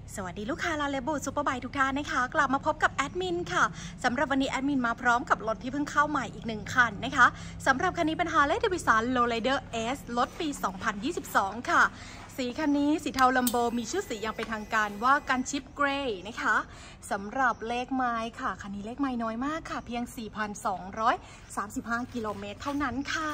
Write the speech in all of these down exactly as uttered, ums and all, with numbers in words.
สวัสดีลูกค้าลาเลบูซูเปอร์ไบค์ทุกท่านนะคะกลับมาพบกับแอดมินค่ะสำหรับวันนี้แอดมินมาพร้อมกับรถที่เพิ่งเข้าใหม่อีกหนึ่งคันนะคะสำหรับคันนี้เป็น Harley Davidson Lowrider S รถปี สองพันยี่สิบสอง ค่ะสีคันนี้สีเทาลัมโบมีชื่อสีอย่างเป็นทางการว่ากันชิปเกรย์นะคะสำหรับเลขไม้ค่ะคันนี้เลขไม้น้อยมากค่ะเพียง สี่พันสองร้อยสามสิบห้า กิโลเมตรเท่านั้นค่ะ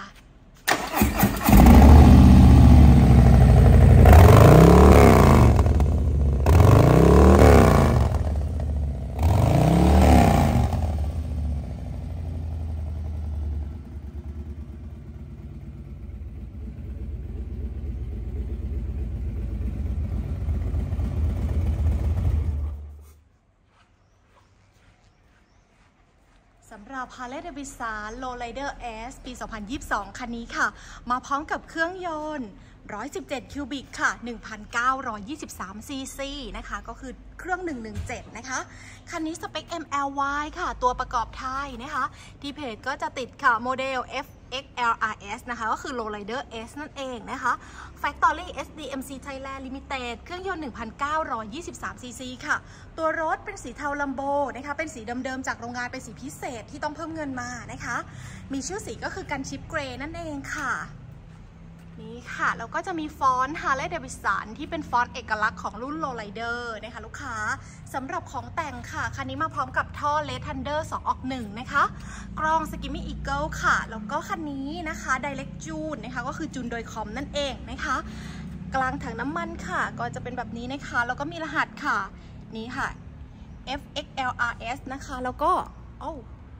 สำหรับ Harley Davidson Lowrider S ปี สองพันยี่สิบสอง คันนี้ค่ะมาพร้อมกับเครื่องยนต์ หนึ่งร้อยสิบเจ็ด คิวบิกค่ะ หนึ่งพันเก้าร้อยยี่สิบสาม ซี ซี นะคะก็คือเครื่อง หนึ่งหนึ่งเจ็ด นะคะคันนี้สเปค เอ็ม แอล วาย ค่ะตัวประกอบไทยนะคะที่เพจก็จะติดค่ะโมเดล เอฟ เอ็กซ์ แอล อาร์ เอส นะคะก็คือ Lowrider S นั่นเองนะคะ Factory เอส ดี เอ็ม ซี Thailand Limited เครื่องยนต์ หนึ่งพันเก้าร้อยยี่สิบสาม ซี ซี ค่ะตัวรถเป็นสีเทาลัมโบนะคะเป็นสีเดิมๆจากโรงงานเป็นสีพิเศษที่ต้องเพิ่มเงินมานะคะมีชื่อสีก็คือกันชิปเกรย์นั่นเองค่ะนี่ค่ะแล้วก็จะมีฟอนต์ Harley Davidson ที่เป็นฟอนต์เอกลักษณ์ของรุ่น Lowrider นะคะลูกค้าสำหรับของแต่งค่ะคันนี้มาพร้อมกับท่อ Red Thunder สองออกหนึ่งนะคะกรอง Skimmy Eagle ค่ะแล้วก็คันนี้นะคะ Direct June นะคะก็คือจูนโดยคอมนั่นเองนะคะกลางถังน้ำมันค่ะก็จะเป็นแบบนี้นะคะแล้วก็มีรหัสค่ะนี่ค่ะ เอฟ เอ็กซ์ แอล อาร์ เอส นะคะแล้วก็โอ้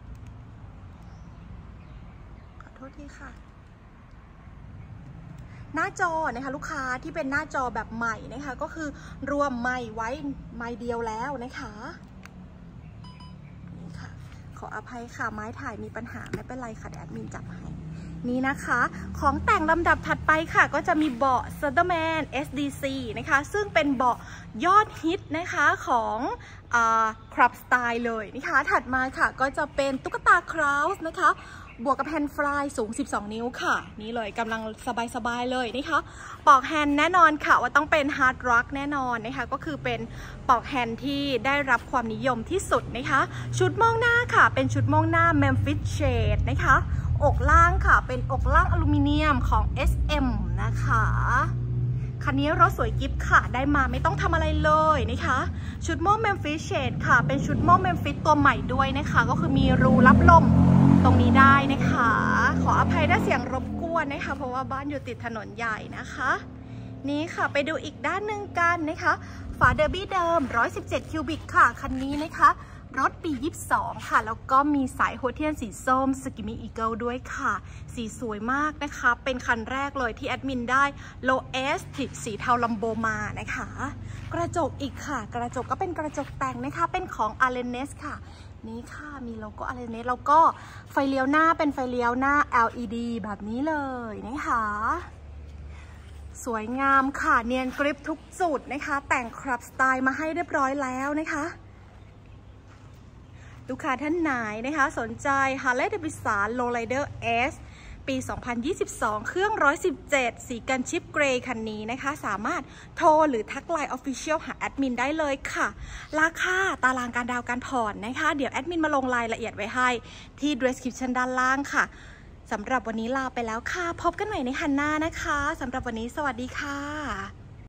ขอโทษทีค่ะหน้าจอนะคะลูกค้าที่เป็นหน้าจอแบบใหม่นะคะก็คือรวมไมค์ไว้ไมค์เดียวแล้วนะคะนี่ค่ะขออภัยค่ะไม้ถ่ายมีปัญหาไม่เป็นไรค่ะเดี๋ยวแอดมินจับให้นี่นะคะของแต่งลำดับถัดไปค่ะก็จะมีเบาะ Sutherland เอส ดี ซี นะคะซึ่งเป็นเบาะยอดฮิตนะคะของครับสไตล์เลยนะคะถัดมาค่ะก็จะเป็นตุ๊กตาคราวส์นะคะบวกกับแฮนด์ฟลายสูงสิบสองนิ้วค่ะนี่เลยกำลังสบายๆเลยนะคะปอกแฮนด์แน่นอนค่ะว่าต้องเป็นฮาร์ดร็อกแน่นอนนะคะก็คือเป็นปอกแฮนด์ที่ได้รับความนิยมที่สุดนะคะชุดมองหน้าค่ะเป็นชุดมองหน้า Memphis Shade นะคะอกล่างค่ะเป็นอกล่างอลูมิเนียมของ เอส เอ็ม นะคะคันนี้รถสวยกิ๊บค่ะได้มาไม่ต้องทำอะไรเลยนะคะชุดโม่ Memphis Shade ค่ะเป็นชุดโม่ Memphis ตัวใหม่ด้วยนะคะก็คือมีรูรับลมตรงนี้ได้นะคะขออภัยถ้าเสียงรบกวนนะคะเพราะว่าบ้านอยู่ติดถนนใหญ่นะคะนี่ค่ะไปดูอีกด้านหนึ่งกันนะคะฝาเดอร์บี้เดิมหนึ่งร้อยสิบเจ็ดคิวบิกค่ะคันนี้นะคะรถปียี่สิบสองค่ะแล้วก็มีสายโฮเทียนสีส้ม Skimmy Eagle ด้วยค่ะสีสวยมากนะคะเป็นคันแรกเลยที่แอดมินได้ Low S ติดสีเทาลัมโบมานะคะกระจกอีกค่ะกระจกก็เป็นกระจกแต่งนะคะเป็นของ อาร์ เอล เอส ค่ะนี่ค่ะมีโลโก้ อาร์ เอล เอส แล้วก็ไฟเลี้ยวหน้าเป็นไฟเลี้ยวหน้า แอล อี ดี แบบนี้เลยนะคะสวยงามค่ะเนียนกริปทุกจุดนะคะแต่งครับสไตล์มาให้เรียบร้อยแล้วนะคะลูกค้าท่านไหนนะคะสนใจ Harley Davidson Lowrider S ปี สองพันยี่สิบสอง เครื่อง หนึ่งร้อยสิบเจ็ด สีกันชิปเกรย์คันนี้นะคะสามารถโทรหรือทักไลน์ Official หาแอดมินได้เลยค่ะราคาตารางการดาวการผ่อนนะคะเดี๋ยวแอดมินมาลงรายละเอียดไว้ให้ที่ description ด้านล่างค่ะสำหรับวันนี้ลาไปแล้วค่ะพบกันใหม่ในคันหน้านะคะสำหรับวันนี้สวัสดีค่ะ